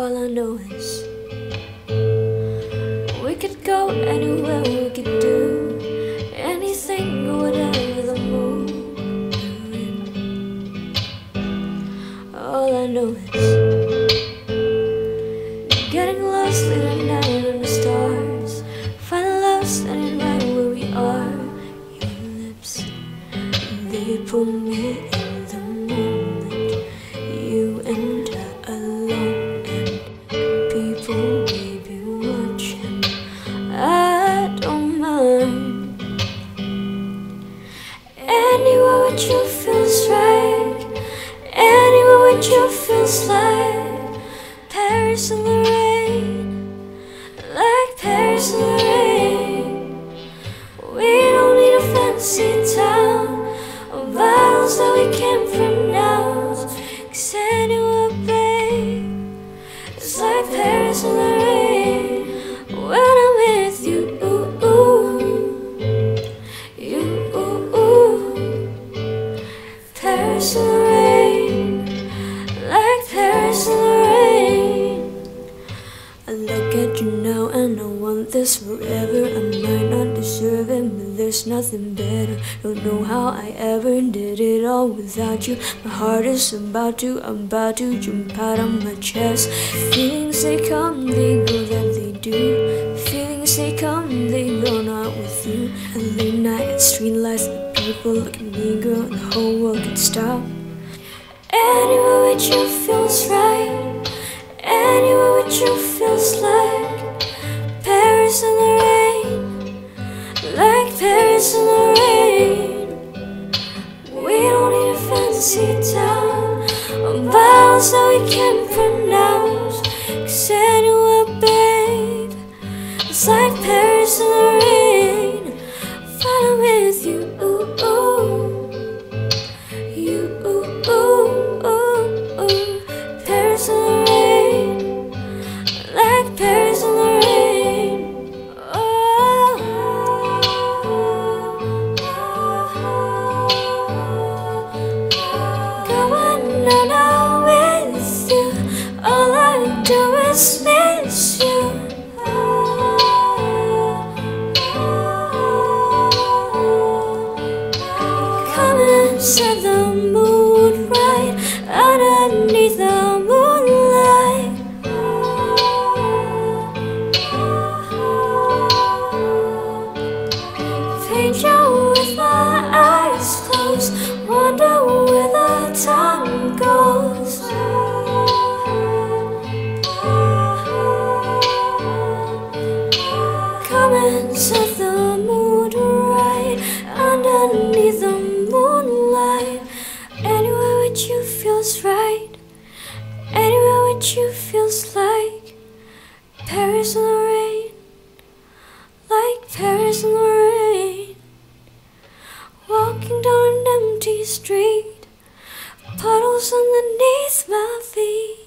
All I know is we could go anywhere, we could do anything or whatever the mood we're in. All I know is getting lost late at night under the stars, find love standing right where we are. Your lips, they pull me in the moment. You and I alone, and people may be watching. I don't mind. Anywhere with you feels right. Anywhere with you feels like Paris in the rain, like Paris in the rain. We don't need a fancy town or bottles that we can't pronounce. 'Cause anywhere, babe, it's like Paris in the rain. When I'm with you, you, Paris in the rain, like Paris in the rain. I look at you now and I want this forever. I might not deserve it, but there's nothing better. Don't know how I ever did it all without you. My heart is about to jump out of my chest. Feelings they come, they go, that they do. Feelings they come, they go, not with you. And late night and street lights, the people look at me, girl, and the whole world could stop. Anywhere with you feels right. Anywhere with you feels like Paris in the rain, like Paris in the rain. We don't need a fancy town or bottles that we can't pronounce. 'Cause anywhere, babe, it's like Paris in the rain. When I'm with you, you, Paris in the rain, like Paris in the rain. Going on with you, all I do is miss you. Come and set the mood right underneath the moonlight. Paint you with my eyes closed, wonder where the time goes. Come and set the mood right underneath the moonlight. Anywhere with you feels right. Anywhere with you feels like Paris in the rain, like Paris in the rain. Walking down an empty street, puddles underneath my feet.